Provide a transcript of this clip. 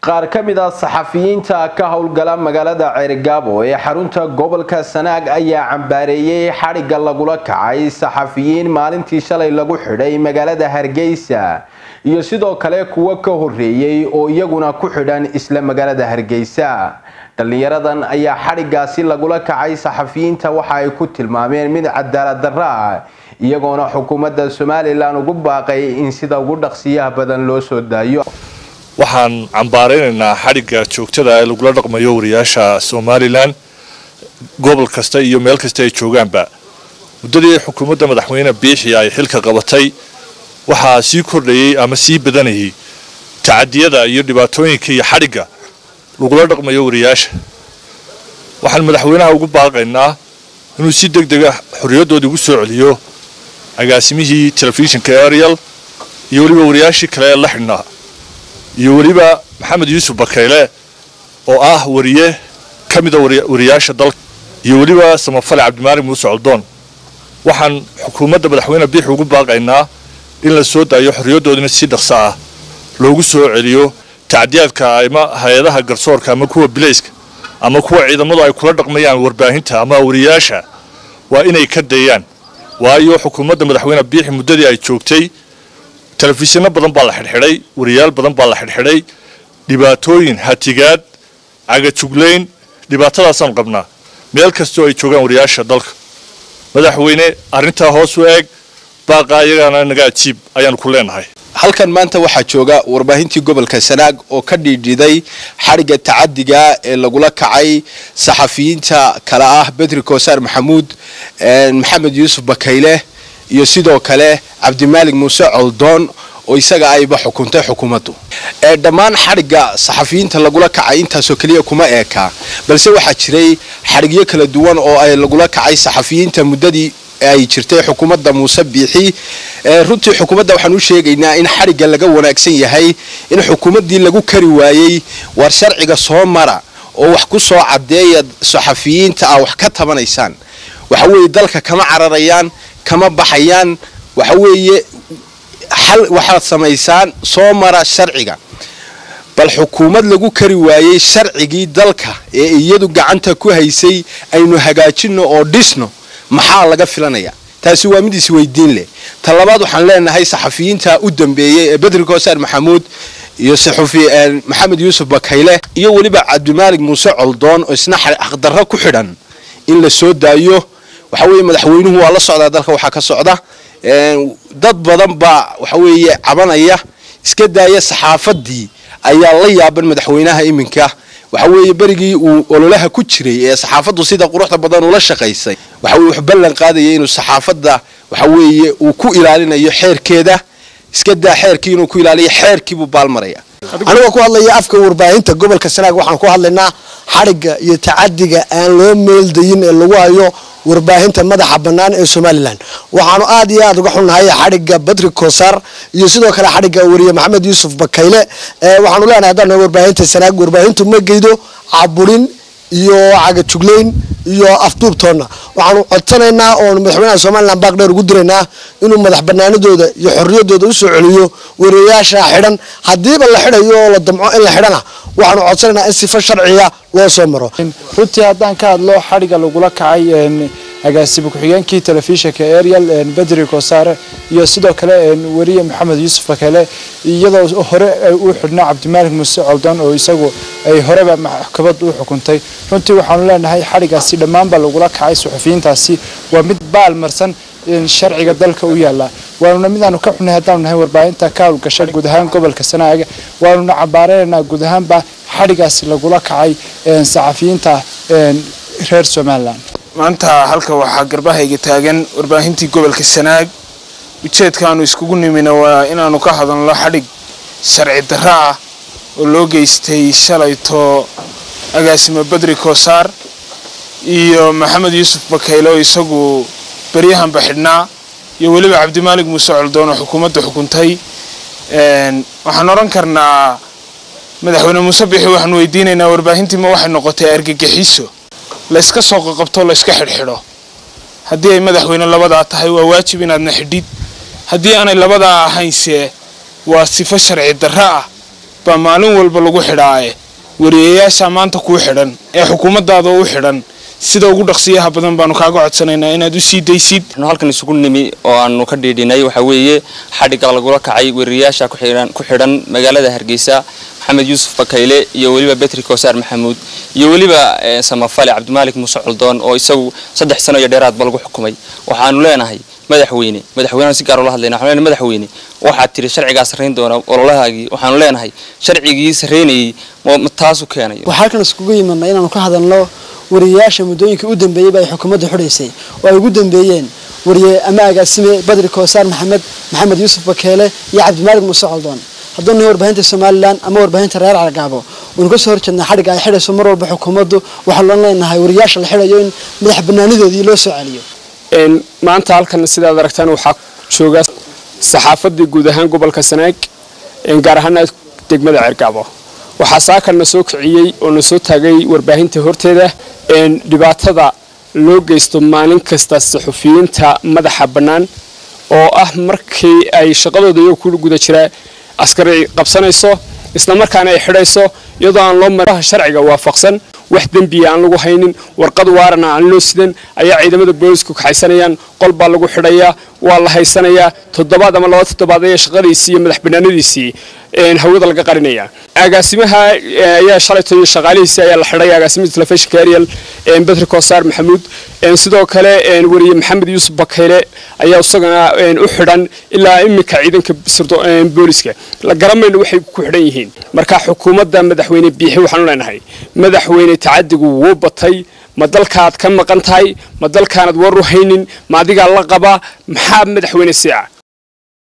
qaar ka mid ah saxafiyiinta ka howlgala magaalada Ceergaabo ee xarunta gobolka Sanaag ayaa cambaareeyay xariga lagula kacay saxafiyiin maalintii shalay lagu xidhay magaalada Hargeysa iyo sidoo kale kuwa ka horeeyay oo iyaguna ku xidhan isla magaalada Hargeysa. dhalinyaradan ayaa xarigaasi lagula kacay saxafiyiinta waxa ay ku tilmaameen mid cadaalad darro ah iyagoona xukuumadda Soomaaliland ugu baaqay in sida ugu dhaqsiyaha badan loo soo daayo. waxaan cambaareynaa xariga joogtada ee lagu dhaqmayo wariyaasha Soomaaliland gobol kasta iyo meel kasta ay joogaanba. muddadii xukuumadda madaxweyne Biixi ay xilka qabatay waxa sii kordhayay ama sii badanayay tacadiyada iyo dhibaatooyinka iyo xariga lagu dhaqmayo wariyaasha. waxaan madaxweynaha ugu baaqaynaa inuu si degdeg ah xorriyadooda ugu soo celiyo agaasimihii telefishinka Ariel iyo waliba wariyaashii kale ee la xidhnaa iyo waliba Maxamed Yuusuf Bakayle oo ah wariye kamid ah wariyaasha dalka iyo waliba Samafale Cabdimaalik Muuse Coldoon. waxaan xukuumadda madaxweyne Biixi ugu baaqaynaa in la soo daayo xorriyadoodana si dhaqso ah loogu soo celiyo tacdiyaadka ama hay'adaha garsoorka ama kuwa bilayska ama kuwa ciidamadu ay kula dhaqmayaan warbaahinta ama wariyaasha waa inay ka dayaan. waayo xukuumadda madaxweyne Biixi muddadii ay joogtay telefishinno badan baa la xidhxidhay wariyaal badan baa la xidhxidhay dhibaatooyin hatigaad cagajugleyn dhibaatadaasaan qabnaa meel kastoo ay joogaan wariyaasha dalka. madaxweyne arrintaa hoos u eeg baaqa ayagana naga ajiib ayaan ku leenahay. halkan maanta waxaa jooga warbaahintii gobolka Sanaag oo ka dhiidhiday xariga tacadiga ee lagula kacay saxafiyiinta kala ah Bedri Koosar Maxamuud Maxamed Yuusuf Bakayle iyo sidoo kale Cabdimaalik Muuse Coldoon oo isaga ayba xukuntay xukuumaddu. dhammaan xariga saxafiyiinta lagula kacay intaasoo kaliya kuma eeka balse waxaa jiray xarigyo kala duwan oo ay lagula kacay saxafiyiinta muddadii ay jirtay xukuumadda Muuse Biixi. runtii xukuumadda waxaan u sheegaynaa in xariga laga wanaagsan yahay in xukuumaddii lagu kari waayay war sharciga soo mara oo wax ku soo cadeeya saxafiyiinta ah wax ka tabanaysaan. waxa weeye dalka kama cararayaan kama baxayaan waxa weeye hal waxaad samaysaan soo mara sharciga. bal xukuumad lagu kari waayay sharcigii dalka ee iyadu gacanta ku haysay aynu hagaajino oo dhisno maxaa laga filanaya? taasi waa mid is weydiin leh. talabaad waxaan leenahay saxafiyiinta u dambeeyay ee Bedri Koosar Maxamuud iyo saxafi Maxamed Yuusuf Bakayle iyo waliba Cabdimaalik Muuse Coldoon oo isna xaq darro ku xidhan in la soo daayo. waxa weeye madaxweynuhu waa la socdaa dalka waxa ka socda dad badan ba waxa weeye cabanaya iska daaya saxaafadii ayaa la yaaban madaxweynaha iminka. waxa weeye barigii uu ololaha ku jiray ee saxaafadu sida quruxda badan ula shaqeysay waxa uu ballan qaadayay inuu saxaafada waxa weeye uu ku ilaalinayo xeerkeeda iska daa xeerkii inuu ku ilaaliyo xeerkii buu baalmaraya. aniga ku hadlaya afka warbaahinta gobolka Sanaag waxaan ku hadlaynaa xariga iyo tacadiga aan loo meeldayin ee lagu hayo warbaahinta madaxa banaan ee Soomaaliland. waxaanu aad iyo aad uga xunnahay xariga Bedri Koosar iyo sidoo kale xariga wariye Maxamed Yuusuf Bakayle. waxaanu leenahay haddaan warbaahinta Sanaag warbaahintu ma geydo caburin iyo cagajugleyn iyo afduubtoona. waxaanu codsanaynaa oo madaxweynaha Soomaaliland baaq dheer ugu diraynaa inuu madax banaanadooda iyo xorriyadooda u soo celiyo wariyaasha xidhan hadiiba la xidhayo oo la damco in la xidhana waxaanu codsanaynaa in sifa sharciya loo soo maro. runtii haddaan ka hadlo xariga lagula kacay agaasimo ku-xigeenkii telefishinka Ariel Bedri Koosar iyo sidoo kale wariye Maxamed Yuusuf Bakayle iyadoo hore uu xidhnaa Cabdimaalik Muuse Coldoon oo isagu ay horeba maxkamaddu u xukuntay. runtii waxaanu leenahay xarigaasi dhammaanba lagula kacay saxafiyiintaasi waa mid baal marsan sharciga dalka u yaala. waanu midaanu ka xunay haddaan nahay warbaahinta ka hawlgasha guud ahaan gobolka Sanaag waanu cambaareynaa guud ahaanba xarigaasi lagula kacay saxafiyiinta reer Soomaaliland. maanta halka waxaa garbahayga taagan warbaahintii gobolka Sanaag. ujeedkaanu iskugu nimina waa inaanu ka hadalno xarig sharci darro ah oo loo geystay shalayto agaasimo Bedri Koosar iyo Maxamed Yuusuf Bakayle oo isagu bariyahan baxidhnaa iyo waliba Cabdimaalik Muuse Coldoon oo xukuumadda xukuntay. waxaan oran karnaa madaxweyne Muuse Biixi waxaan weydiinaynaa warbaahintii ma waxay noqotay argagixiso la iska soo qabto la iska xidhxidho. haddii ay madaxweyne labada tahay waa waajib inaad na xidhid haddii aanay labada ahaynse waa sifo sharci darro ah baa maalin walba lagu xidhaaye wariyayaasha maanta kuu xidhan ee xukuumaddaada u xidhan sida ugu dhaqsiyaha badan baanu kaaga codsanaynaa inaad u sii daysid. waxaanu halkan isugu nimi oo aanu ka dhiidhinay waxa weeye xadhigga lagula kacay wariyayaasha ku xidhan magaalada Hargeysa Maxamed Yuusuf Bakayle iyo waliba Betri Kosaar Maxamuud iyo waliba Samafale Cabdimaalik Muuse Culdoon oo isagu 3 sano iyo dheeraad ba lagu xukumay. waxaanu leenahay madaxweynaha si gaar ah la hadlayna waxaanu leenahay madaxweyne waxaad tiri sharciga sareyn doona ololahaagii waxaanu leenahay sharcigii sareynayay ma taas u keenay. waxa halkan isugu yimaadna inaanu ka hadalno wariyaasha muddooyinka u dambeeyay ay xukuumadda xidhaysay oo ay ugu dambeeyeen wariye ama agaasime Betri Kosaar Maxamed Yuusuf Bakayle iyo Cabdimaalik Muuse Culdoon. haddana warbaahinta Soomaaliland ama warbaahinta reer Cagaabo oo ka soo horjeedna xadhigga ay xidhayso mar walba xukuumaddu waxa loo leenahay wariyaasha la xidhayo in madax banaanidoodii loo soo celiyo. maanta halkan sidaad aragtaan waxaa jooga saxaafadii guud ahaan gobolka Sanaag gaar ahaan degmada Cagaabo waxaa saakana soo kiciyay oo na soo taagay warbaahinta horteeda dhibaatada loo geysto maalin kasta saxufiyiinta madaxa bannaan oo ah markii ay shaqadooda iyagu ku guda jiraan askari qabsanayso isla markaana ay xidhayso iyadoo aan loo marin sharciga waafaqsan wax dambi aan lagu haynin warqad waarana aan loo sidan ayaa ciidamada booliisku ka xaysanayaan qol baa lagu xidhayaa waa la haysanayaa 7 ama 2 toddobaad ay shaqadiisii iyo madax banaanadiisii hawada laga qarinaya agaasimaha ayaa shalaytay shaqaalihiisa ayaa la xidhay agaasimaha telefishinka Ariel Betri Kosaar Maxamuud sidoo kale wariye Maxamed Yuusuf Bakayle ayaa isagana u xidhan ilaa imika ciidanka booliiska la garamayno waxay ku xidhan yihiin marka xukuumadda madaxweyne biixi waxaan leenahay madaxweyne tacadigu wuu batay ma dalkaad ka maqan tahay ma dalkaanad war u haynin ma adiga la qaba maxaa madaxweyne siica